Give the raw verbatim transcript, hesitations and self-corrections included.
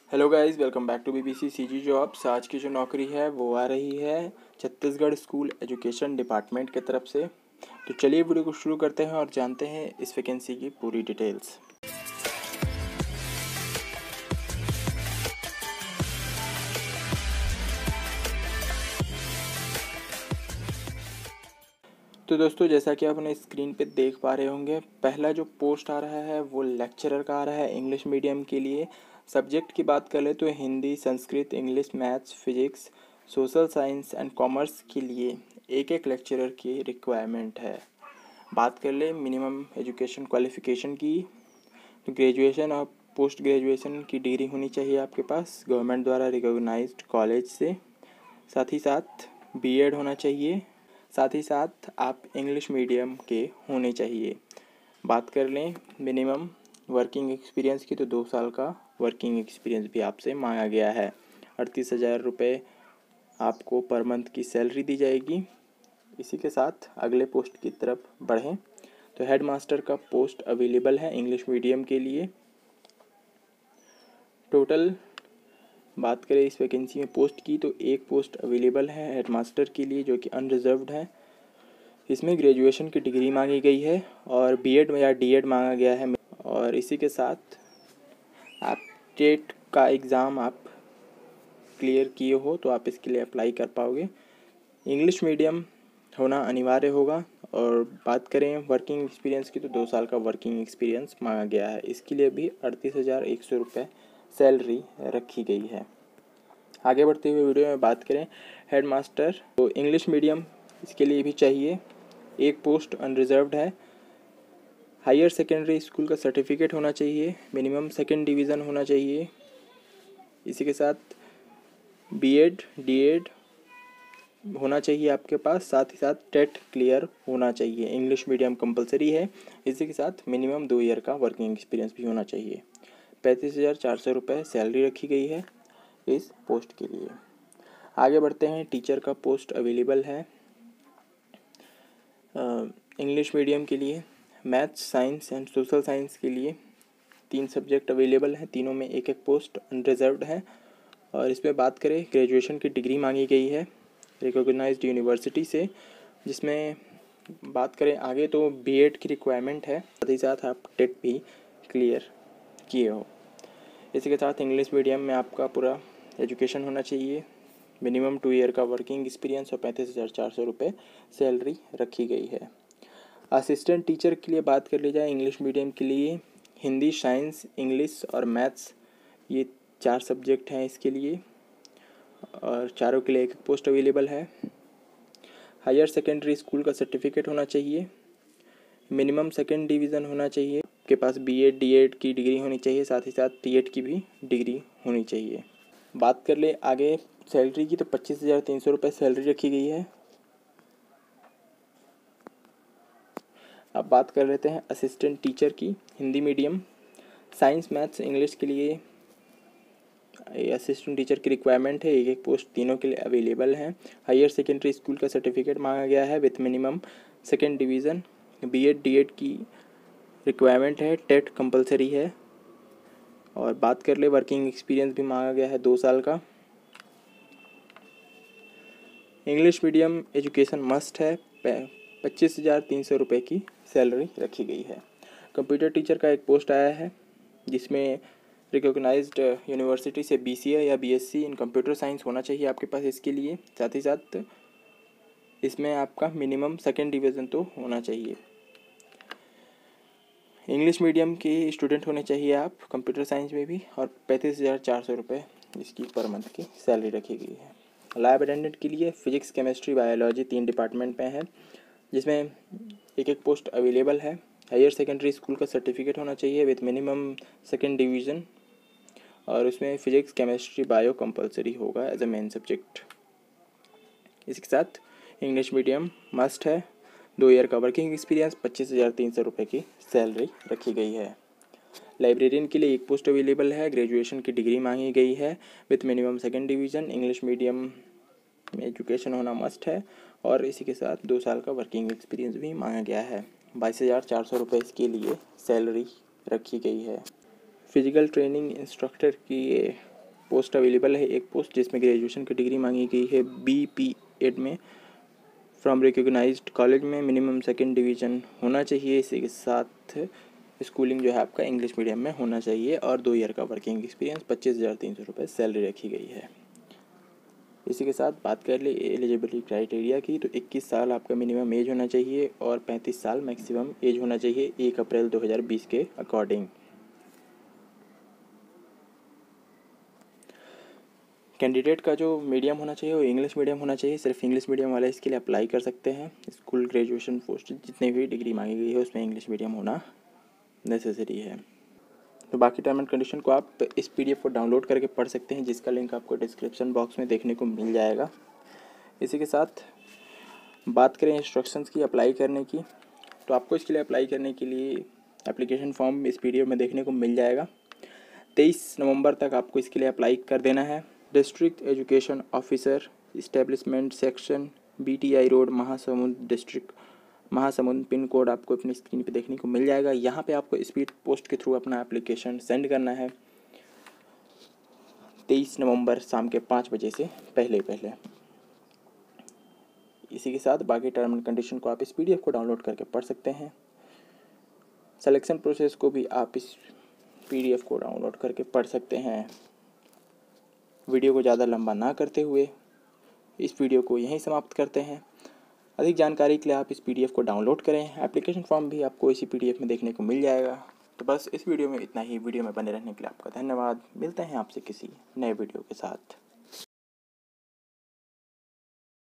Hello guys, welcome back to BBC CG jobs. आज की जो नौकरी है वो आ रही है छत्तीसगढ़ स्कूल एजुकेशन डिपार्टमेंट की तरफ से। तो चलिए वीडियो को शुरू करते हैं और जानते हैं इस वैकेंसी की पूरी डिटेल्स। तो दोस्तों, जैसा कि आप अपने स्क्रीन पे देख पा रहे होंगे, पहला जो पोस्ट आ रहा है वो लेक्चरर का आ रहा है इंग्लिश मीडियम के लिए। सब्जेक्ट की बात कर ले तो Hindi, Sanskrit, English, maths, physics, social science and commerce के लिए एक एक लेक्चरर की रिक्वायरमेंट है। बात कर ले मिनिमम एजुकेशन क्वालिफ़िकेशन की, तो ग्रेजुएशन और पोस्ट ग्रेजुएशन की डिग्री होनी चाहिए आपके पास गवर्नमेंट द्वारा रिकॉग्नाइज्ड कॉलेज से। साथ ही साथ बीएड होना चाहिए। साथ ही साथ आप इंग्लिश मीडियम के होने चाहिए। बात कर लें मिनिमम वर्किंग एक्सपीरियंस की, तो दो साल का वर्किंग एक्सपीरियंस भी आपसे मांगा गया है। अड़तीस हज़ार रुपये आपको पर मंथ की सैलरी दी जाएगी। इसी के साथ अगले पोस्ट की तरफ बढ़ें तो हेड मास्टर का पोस्ट अवेलेबल है इंग्लिश मीडियम के लिए। टोटल बात करें इस वैकेंसी में पोस्ट की, तो एक पोस्ट अवेलेबल है हेड मास्टर के लिए जो कि अनरिजर्व्ड है। इसमें ग्रेजुएशन की डिग्री मांगी गई है और बीएड या डीएड मांगा गया है। और इसी के साथ आप टेट का एग्ज़ाम आप क्लियर किए हो तो आप इसके लिए अप्लाई कर पाओगे। इंग्लिश मीडियम होना अनिवार्य होगा। और बात करें वर्किंग एक्सपीरियंस की, तो दो साल का वर्किंग एक्सपीरियंस मांगा गया है। इसके लिए भी अड़तीस हज़ार एक सौ रुपये सैलरी रखी गई है। आगे बढ़ते हुए वीडियो में बात करें हेड मास्टर, तो इंग्लिश मीडियम इसके लिए भी चाहिए। एक पोस्ट अनरिजर्व्ड है। हायर सेकेंडरी स्कूल का सर्टिफिकेट होना चाहिए। मिनिमम सेकेंड डिवीज़न होना चाहिए। इसी के साथ बीएड डीएड होना चाहिए आपके पास। साथ ही साथ टेट क्लियर होना चाहिए। इंग्लिश मीडियम कंपलसरी है। इसी के साथ मिनिमम दो ईयर का वर्किंग एक्सपीरियंस भी होना चाहिए। पैंतीस हज़ार चार सौ रुपये सैलरी रखी गई है इस पोस्ट के लिए। आगे बढ़ते हैं, टीचर का पोस्ट अवेलेबल है इंग्लिश मीडियम के लिए। Maths, science and social science के लिए तीन सब्जेक्ट अवेलेबल हैं। तीनों में एक एक पोस्ट अनरिजर्व्ड है। और इसमें बात करें ग्रेजुएशन की डिग्री मांगी गई है रिकॉग्नाइज्ड यूनिवर्सिटी से। जिसमें बात करें आगे तो बीएड की रिक्वायरमेंट है। साथ ही साथ आप टेट भी क्लियर किए हो। इसी के साथ इंग्लिश मीडियम में आपका पूरा एजुकेशन होना चाहिए। मिनिमम टू ईयर का वर्किंग एक्सपीरियंस और पैंतीस हज़ार चार सौ रुपये सैलरी रखी गई है। असिस्टेंट टीचर के लिए बात कर ली जाए इंग्लिश मीडियम के लिए, हिंदी, साइंस, इंग्लिश और मैथ्स ये चार सब्जेक्ट हैं इसके लिए। और चारों के लिए एक पोस्ट अवेलेबल है। हायर सेकेंडरी स्कूल का सर्टिफिकेट होना चाहिए। मिनिमम सेकेंड डिवीज़न होना चाहिए। आपके पास बीएड डीएड की डिग्री होनी चाहिए। साथ ही साथ टीएड की भी डिग्री होनी चाहिए। बात कर ले आगे सैलरी की, तो पच्चीस हज़ार तीन सौ रुपये सैलरी रखी गई है। अब बात कर लेते हैं असिस्टेंट टीचर की। Hindi medium, science, maths, English के लिए असिस्टेंट टीचर की रिक्वायरमेंट है। एक एक पोस्ट तीनों के लिए अवेलेबल है। हायर सेकेंडरी स्कूल का सर्टिफिकेट मांगा गया है with minimum second division. BEd DEd की रिक्वायरमेंट है। टेट कंपलसरी है। और बात कर ले वर्किंग एक्सपीरियंस भी मांगा गया है दो साल का। इंग्लिश मीडियम एजुकेशन मस्ट है। पच्चीस हज़ार तीन सौ रुपये की सैलरी रखी गई है। कंप्यूटर टीचर का एक पोस्ट आया है जिसमें रिकॉग्नाइज्ड यूनिवर्सिटी से बीसीए या बीएससी इन कंप्यूटर साइंस होना चाहिए आपके पास इसके लिए। साथ ही साथ इसमें आपका मिनिमम सेकेंड डिवीज़न तो होना चाहिए। इंग्लिश मीडियम के स्टूडेंट होने चाहिए आप कंप्यूटर साइंस में भी। और पैंतीस हज़ार चार सौ रुपये इसकी पर मंथ की सैलरी रखी गई है। लैब अटेंडेंट के लिए फिजिक्स, केमिस्ट्री, बायोलॉजी तीन डिपार्टमेंट में है जिसमें एक एक पोस्ट अवेलेबल है। हायर सेकेंडरी स्कूल का सर्टिफिकेट होना चाहिए विथ मिनिमम सेकेंड डिवीज़न। और उसमें फिजिक्स, केमिस्ट्री, बायो कंपलसरी होगा एज ए मेन सब्जेक्ट। इसके साथ इंग्लिश मीडियम मस्ट है। दो ईयर का वर्किंग एक्सपीरियंस, पच्चीस हज़ार तीन सौ रुपये की सैलरी रखी गई है। लाइब्रेरियन के लिए एक पोस्ट अवेलेबल है। ग्रेजुएशन की डिग्री मांगी गई है with minimum second division. English medium में एजुकेशन होना मस्ट है। और इसी के साथ दो साल का वर्किंग एक्सपीरियंस भी मांगा गया है। बाईस हज़ार चार सौ रुपये इसके लिए सैलरी रखी गई है। फिजिकल ट्रेनिंग इंस्ट्रक्टर की ये पोस्ट अवेलेबल है, एक पोस्ट जिसमें ग्रेजुएशन की डिग्री मांगी गई है बी पी एड में फ्रॉम रिकॉग्नाइज्ड कॉलेज में, मिनिमम सेकंड डिवीज़न होना चाहिए। इसी के साथ स्कूलिंग जो है आपका इंग्लिश मीडियम में होना चाहिए और दो ईयर का वर्किंग एक्सपीरियंस, पच्चीस हज़ार तीन सौ रुपये सैलरी रखी गई है। इसी के साथ बात कर ले एलिजिबिलिटी क्राइटेरिया की, तो इक्कीस साल आपका मिनिमम एज होना चाहिए और पैंतीस साल मैक्सिमम एज होना चाहिए एक अप्रैल दो हज़ार बीस के अकॉर्डिंग। कैंडिडेट का जो मीडियम होना चाहिए वो इंग्लिश मीडियम होना चाहिए, सिर्फ इंग्लिश मीडियम वाले इसके लिए अप्लाई कर सकते हैं। स्कूल ग्रेजुएशन पोस्ट जितनी भी डिग्री मांगी गई है उसमें इंग्लिश मीडियम होना नेसेसरी है। तो बाकी टर्म एंड कंडीशन को आप इस पीडीएफ को डाउनलोड करके पढ़ सकते हैं, जिसका लिंक आपको डिस्क्रिप्शन बॉक्स में देखने को मिल जाएगा। इसी के साथ बात करें इंस्ट्रक्शंस की अप्लाई करने की, तो आपको इसके लिए अप्लाई करने के लिए एप्लीकेशन फॉर्म इस पीडीएफ में देखने को मिल जाएगा। तेईस नवंबर तक आपको इसके लिए अप्लाई कर देना है। District education officer, establishment section, B T I road, Mahasamund district, Mahasamund, pin code आपको अपनी स्क्रीन पे देखने को मिल जाएगा। यहाँ पे आपको स्पीड पोस्ट के थ्रू अपना एप्लीकेशन सेंड करना है तेईस नवंबर शाम के पाँच बजे से पहले पहले। इसी के साथ बाकी टर्म एंड कंडीशन को आप इस पीडीएफ को डाउनलोड करके पढ़ सकते हैं। सिलेक्शन प्रोसेस को भी आप इस पीडीएफ को डाउनलोड करके पढ़ सकते हैं। वीडियो को ज़्यादा लंबा ना करते हुए इस वीडियो को यहीं समाप्त करते हैं। अधिक जानकारी के लिए आप इस पीडीएफ को डाउनलोड करें। एप्लीकेशन फॉर्म भी आपको इसी पीडीएफ में देखने को मिल जाएगा। तो बस इस वीडियो में इतना ही। वीडियो में बने रहने के लिए आपका धन्यवाद। मिलते हैं आपसे किसी नए वीडियो के साथ।